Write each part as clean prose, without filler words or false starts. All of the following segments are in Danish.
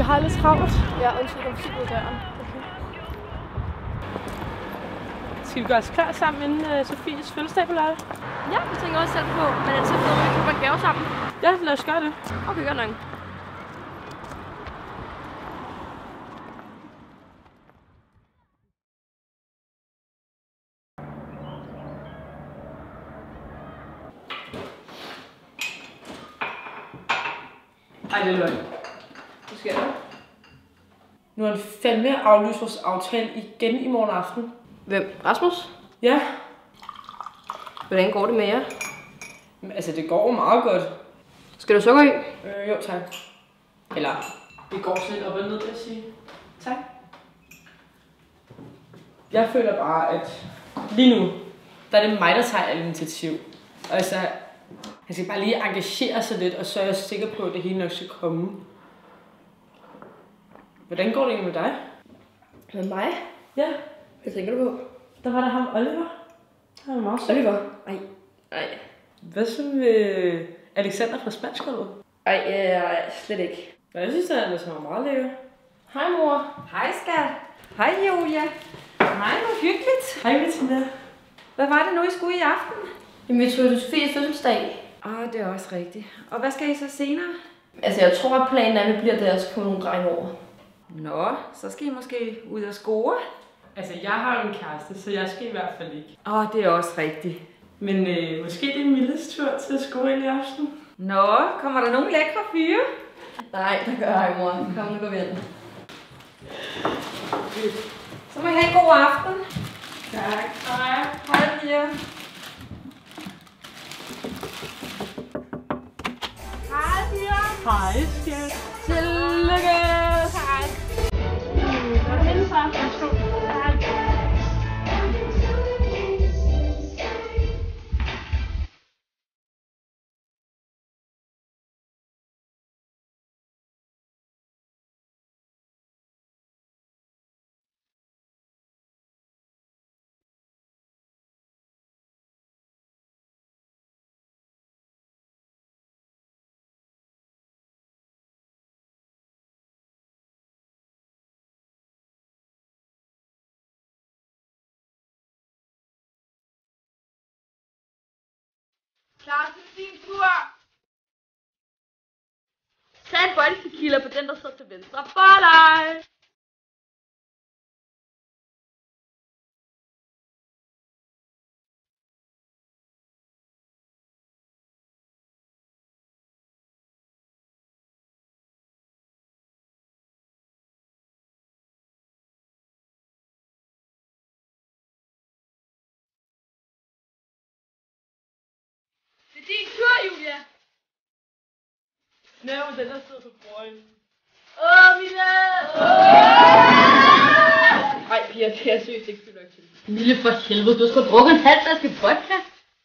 har lidt travlt. Ja, undskyld, kom ud af døren. Okay. Skal vi gøre os klar sammen inden Sofies fødselsdag på lørdag? Ja, jeg tænker også selv på, men jeg tænker, at vi køber en gave sammen. Ja, lad os gøre det. Okay, godt nok. Ej, det er løgn. Hvad sker der? Nu har han fandme aflyst vores aftale igen i morgen aften. Hvem? Rasmus? Ja. Hvordan går det med jer? Men, altså, det går meget godt. Skal du sukker i? Jo, tak. Eller, det går sådan lidt op og ned, vil jeg sige. Tak. Jeg føler bare, at lige nu, der er det mig, der tager alt initiativ. Og altså, han skal bare lige engagere sig lidt, og så er jeg sikker på, at det hele nok skal komme. Hvordan går det egentlig med dig? Med mig? Ja. Hvad tænker du på? Der var der ham Oliver. Han var meget sød. Oliver? Ej. Hvad så med Alexander fra Spanskholdet? Ej, slet ikke. Jeg synes, at han er meget lækker. Hej mor. Hej skat. Hej Julia. Hej, hvor hyggeligt. Hej Bettina. Hvad var det nu, I skulle i aften? Jamen, vi tog til Sofies fødselsdag. Det er også rigtigt. Og hvad skal I så senere? Altså, jeg tror, at planen er, at vi bliver der, og så kommer nogle drenge over. Nå, så skal I måske ud og score. Altså, jeg har jo en kæreste, så jeg skal i hvert fald ikke. Det er også rigtigt. Men måske det er Milles tur til at score ind i aften. Nå, kommer der nogle lækre fyre? Nej, det gør jeg, mor. Kom, nu går vi ind. Så må I have en god aften. Tak. Hej. Hej, piger. Hej, piger. Hej, skat. Tillykke. Hej. Hvad er det så? Værsgo. Klar til din tur. Tag en bold tequila på den, der sidder til venstre for dig. Det er din tur, Julia. Snæv, den der sidder på brøden. Mille! Ej, Pia, det er seriøst ikke fyldt til. Mille, for helvede, du har sgu drukket en halv flaske vodka.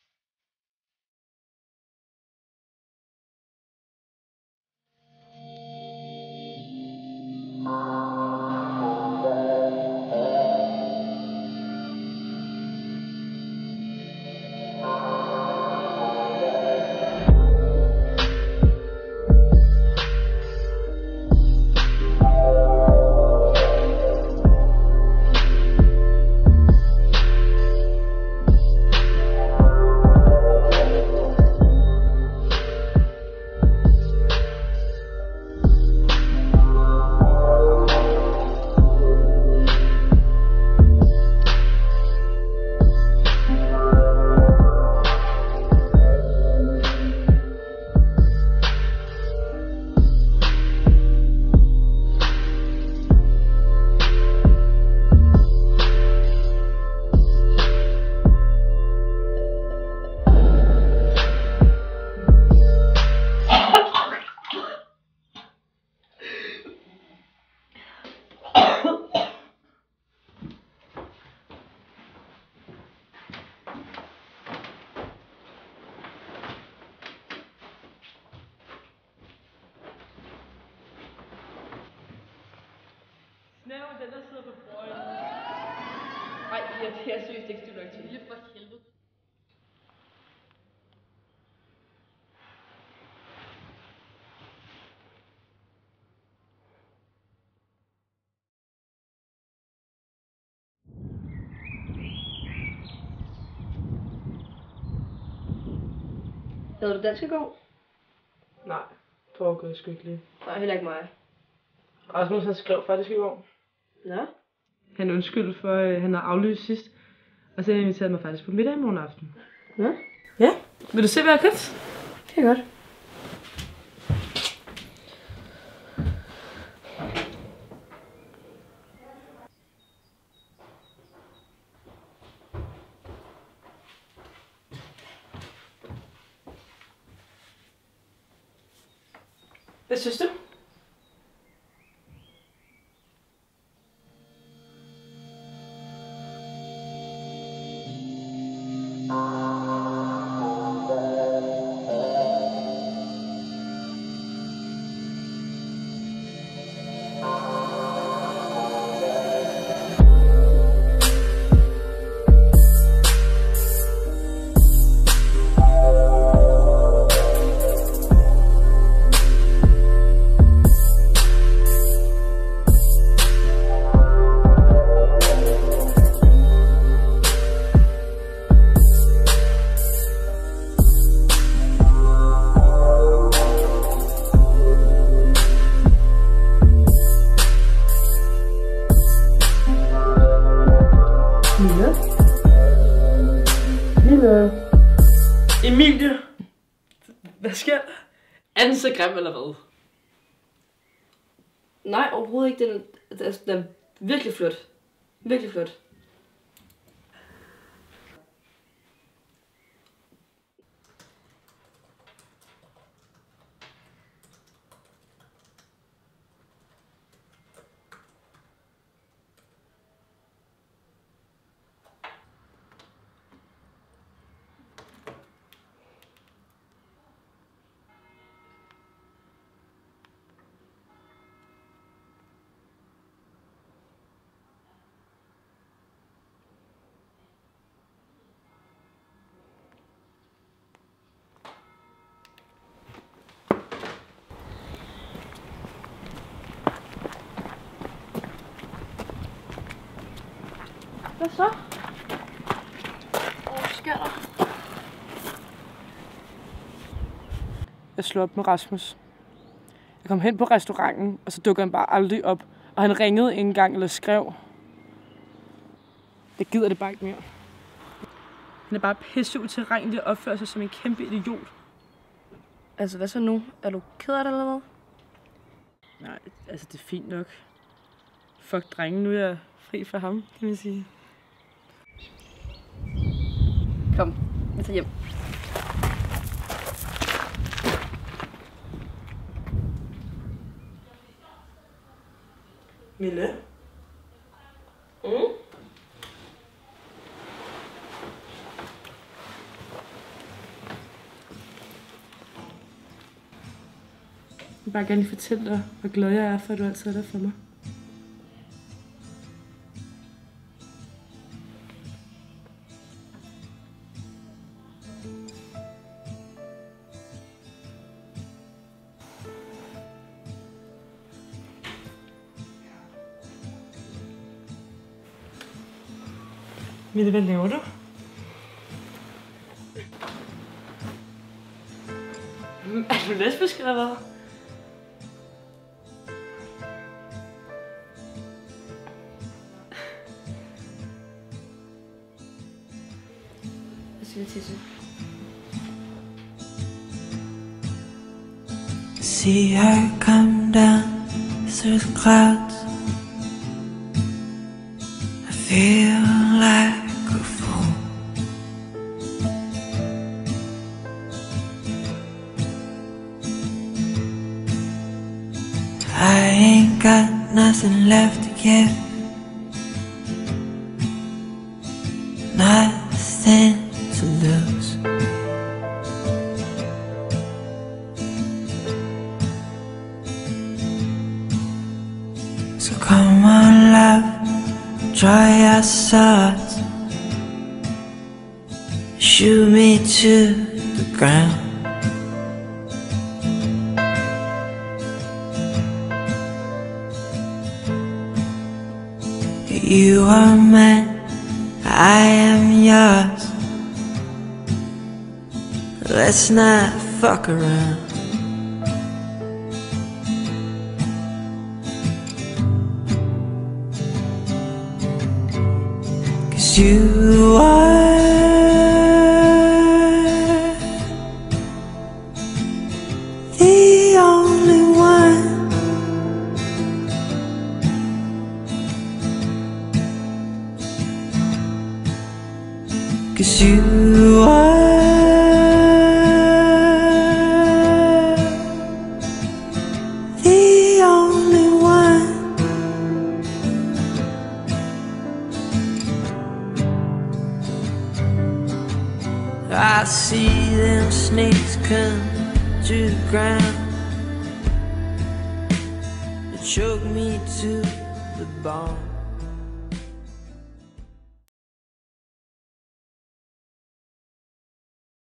Snæv, den der sidder på brøden. Ej, Pia, det er seriøst ikke fyldt til. Mille, for helvede. Havde du dansk i går? Nej, det var sgu ikke lige. Nej, heller ikke mig. Rasmus han skrev faktisk i går. Nå? Han undskyldte for, at han har aflyst sidst. Og så inviterede mig faktisk på middag i morgen aften. Nå? Ja. Vil du se, hvad jeg har købt? Det er godt. Hvad synes du? Emilie, hvad sker der? Er den så grim eller hvad? Nej, overhovedet ikke. Den er virkelig flot. Virkelig flot. Hvad så? Hvad sker der? Jeg slog op med Rasmus. Jeg kom hen på restauranten, og så dukker han bare aldrig op. Og han ringede en gang eller skrev. Jeg gider det bare ikke mere. Han er bare pisse utilregnelig og opfører sig som en kæmpe idiot. Altså, hvad så nu? Er du ked af det, eller hvad? Nej, altså det er fint nok. Fuck drengen, nu er jeg fri for ham, kan man sige. Kom, vi tager hjem. Mille? Mm? Jeg vil bare gerne lige fortælle dig, hvor glad jeg er for, at du altid er der for mig. Mille, hvad laver du? Er du lesbisk eller hvad? Jeg skal tisse. See her come down through the clouds. I feel like a fool. I ain't got nothing left to give. Nothing to lose. So come on, love, dry your swords, shoot me to the ground. You are mine, I am yours. let's not fuck around. Cause you are the only one. Cause you are the only one. I see them snakes come to the ground. They choke me to the bone.